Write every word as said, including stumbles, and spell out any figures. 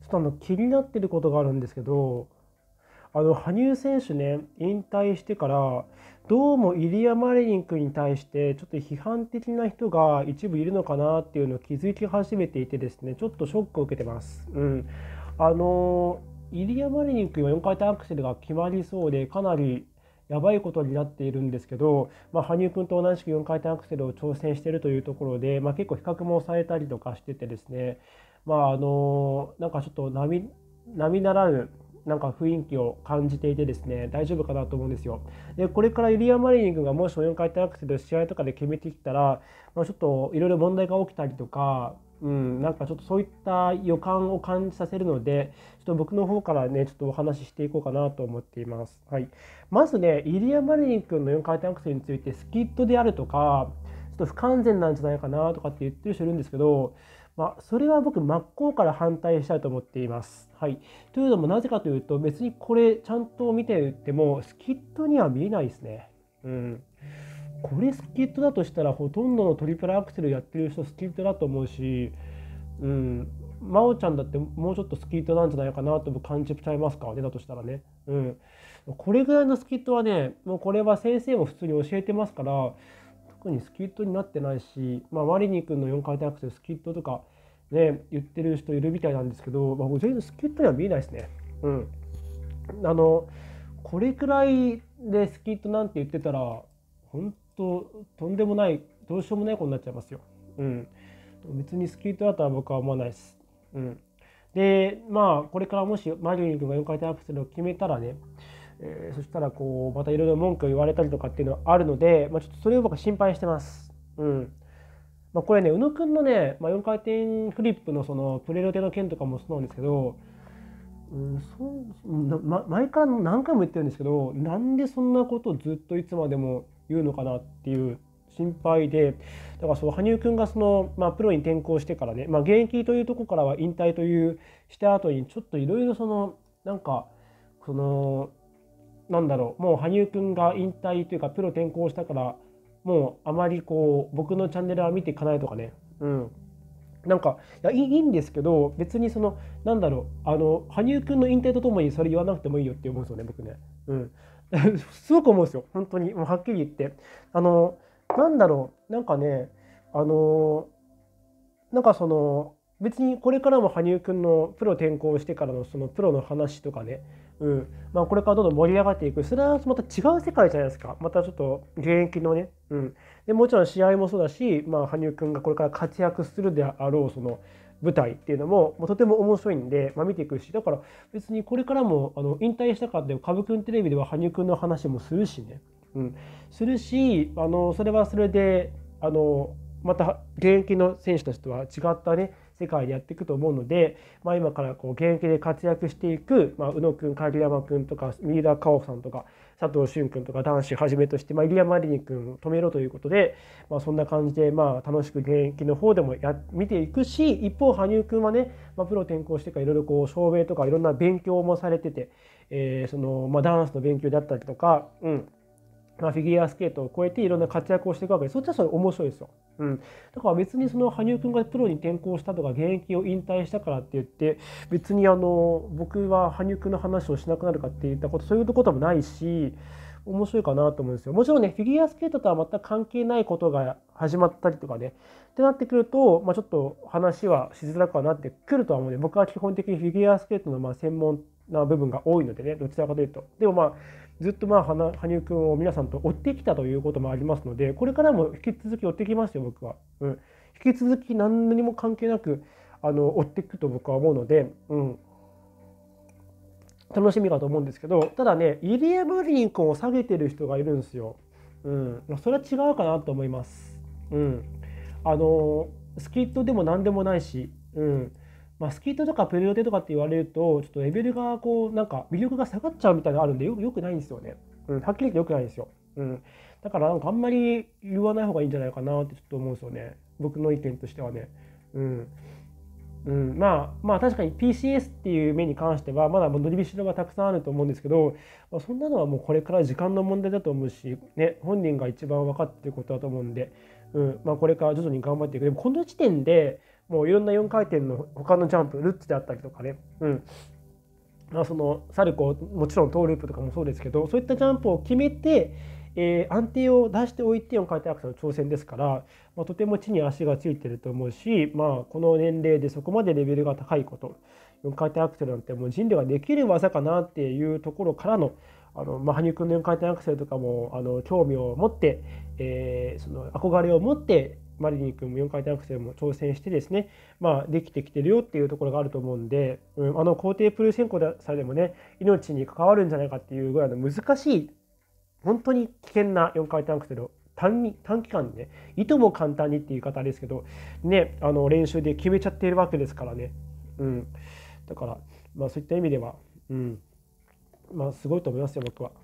ちょっとあの気になってることがあるんですけど、あの羽生選手ね、引退してから、どうもイリア・マリニン君に対して、ちょっと批判的な人が一部いるのかなっていうのを気づき始めていてですね、ちょっとショックを受けてます。うん。あの、イリア・マリニン君はよんかい転アクセルが決まりそうで、かなりやばいことになっているんですけど、まあ、羽生君と同じくよんかい転アクセルを挑戦しているというところで、まあ、結構比較もされたりとかしててですね、まあ、あの、なんかちょっと並並ならぬ、なんか雰囲気を感じていてですね、大丈夫かなと思うんですよ。で、これからユリア・マリニン君がもしよんかい転アクセル試合とかで決めてきたら、まあ、ちょっといろいろ問題が起きたりとか、うん、なんかちょっとそういった予感を感じさせるので、ちょっと僕の方からね、ちょっとお話ししていこうかなと思っています。はい。まずね、イリア・マリニン君のよんかい転アクセルについてスキットであるとか、ちょっと不完全なんじゃないかなとかって言ってる人いるんですけど、まあ、それは僕真っ向から反対したいと思っています。はい。というのもなぜかというと、別にこれちゃんと見ててもスキットには見えないですね。うん。これスキットだとしたらほとんどのトリプルアクセルやってる人スキットだと思うし、うん、真央ちゃんだってもうちょっとスキットなんじゃないかなと僕感じちゃいますからね、だとしたらね。うん。これぐらいのスキットはね、もうこれは先生も普通に教えてますから、特にスキットになってないし、まあ、マリニ君のよんかい転アクセルスキットとかね、言ってる人いるみたいなんですけど、まあ、全然スキットには見えないですね。うん。あの、これくらいでスキットなんて言ってたら、本当とんでもない、どうしようもないことになっちゃいますよ。うん。別にスキットだとは僕は思わないです。うん。で、まあ、これからもしマリニ君がよんかい転アクセルを決めたらね、えーそしたらこうまたいろいろ文句を言われたりとかっていうのはあるので、まあ、ちょっとそれを僕は心配してます。うん。まあ、これね、宇野くんのね、まあ、よんかい転フリップのそのプレロテの件とかもそうなんですけど、うん、そうま、前から何回も言ってるんですけど、なんでそんなことをずっといつまでも言うのかなっていう心配で、だからそう羽生くんがその、まあ、プロに転向してからね、まあ、現役というところからは引退というした後にちょっといろいろそのなんかそのなんだろう、もう羽生くんが引退というかプロ転向したから、もうあまりこう僕のチャンネルは見ていかないとかね、うん、なんかいやいいいいんですけど、別にそのなんだろう、あの羽生くんの引退とともにそれ言わなくてもいいよって思うんですよね、僕ね。うん、すごく思うんですよ、本当に。もうはっきり言って、あのなんだろう、なんかね、あのなんかその別にこれからも羽生くんのプロ転向してからのそのプロの話とかね、うんまあ、これからどんどん盛り上がっていく、それはまた違う世界じゃないですか。またちょっと現役のね、うん、でもちろん試合もそうだし、まあ、羽生くんがこれから活躍するであろうその舞台っていうのも、もうとても面白いんで、まあ、見ていくし、だから別にこれからもあの引退したからでカブくんテレビでは羽生くんの話もするしね、うん、するし、あのそれはそれであのまた現役の選手たちとは違ったね世界でやっていくと思うので、まあ、今からこう現役で活躍していく、まあ、宇野くん、鍵山くんとか三浦佳生さんとか佐藤俊君とか男子はじめとして、まあ、入山リニ君を止めろということで、まあ、そんな感じで、まあ、楽しく現役の方でもや見ていくし、一方羽生くんはね、まあ、プロ転向してからいろいろこう証明とかいろんな勉強もされてて、えーそのまあ、ダンスの勉強だったりとか、うんまあ、フィギュアスケートを超えていろんな活躍をしていくわけで、そっちはそれ面白いですよ。うん、だから別にその羽生くんがプロに転向したとか現役を引退したからって言って別にあの僕は羽生くんの話をしなくなるかっていったこと、そういうこともないし面白いかなと思うんですよ。もちろんねフィギュアスケートとは全く関係ないことが始まったりとかねってなってくると、まあ、ちょっと話はしづらくはなってくるとは思うので、僕は基本的にフィギュアスケートのまあ専門な部分が多いのでね、どちらかというと。でもまあずっとまあ羽生くんを皆さんと追ってきたということもありますので、これからも引き続き追ってきますよ、僕は。うん、引き続き何にも関係なくあの追っていくと僕は思うので、うん、楽しみかと思うんですけど、ただね、イリア・マリニン君を下げてる人がいるんですよ。うん、それは違うかなと思います。うん、あのスキットでも何でもないし、うんまあ、スキットとかプレオテとかって言われるとちょっとレベルがこうなんか魅力が下がっちゃうみたいなのあるんでよくよくないんですよね、うん、はっきり言ってよくないんですよ、うん、だからなんかあんまり言わない方がいいんじゃないかなってちょっと思うんですよね、僕の意見としてはね、うんうん、まあまあ確かに ピーシーエス っていう面に関してはまだ伸びしろがたくさんあると思うんですけど、まあ、そんなのはもうこれから時間の問題だと思うし、ね、本人が一番分かっていることだと思うんで、うんまあ、これから徐々に頑張っていく。でもこの時点でもういろんなよんかい転の他のジャンプ、ルッツであったりとかね、うん、まあそのサルコー、もちろんトーループとかもそうですけど、そういったジャンプを決めて、えー安定を出しておいてよんかい転アクセルの挑戦ですから、まあ、とても地に足がついてると思うし、まあ、この年齢でそこまでレベルが高いこと、よんかい転アクセルなんてもう人類ができる技かなっていうところからの、あのまあ、羽生君のよんかい転アクセルとかもあの興味を持って、えーその憧れを持ってマリニン君もよんかい転アクセルも挑戦してですね、まあ、できてきてるよっていうところがあると思うんで、うん、あの皇帝プルセンコでさえでもね、命に関わるんじゃないかっていうぐらいの難しい、本当に危険なよんかい転アクセルを短に短期間にね、いとも簡単にっていう言い方ですけど、ね、あの練習で決めちゃっているわけですからね。うん、だから、まあ、そういった意味では、うん、まあ、すごいと思いますよ、僕は。